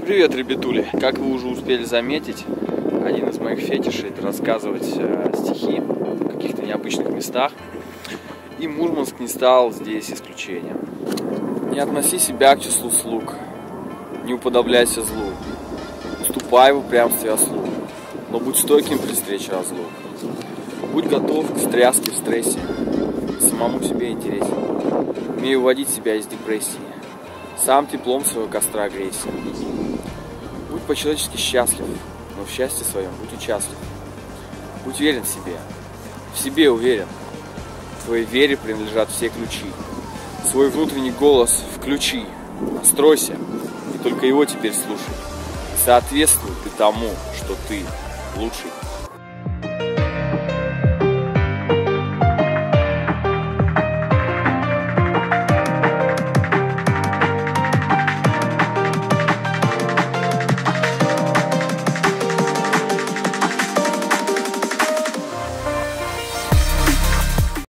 Привет, ребятули! Как вы уже успели заметить, один из моих фетишей — это рассказывать стихи в каких-то необычных местах. И Мурманск не стал здесь исключением. Не относи себя к числу слуг, не уподобляйся злу, уступай в упрямстве ослу, но будь стойким при встрече разлук. Будь готов к стряске в стрессе, самому себе интересен, умей уводить себя из депрессии, сам теплом своего костра грейся. Будь по-человечески счастлив, но в счастье своем будь участлив. Будь верен себе, в себе уверен. Твоей вере принадлежат все ключи. Свой внутренний голос включи, настройся, и только его теперь слушай. И соответствуй ты тому, что ты лучший.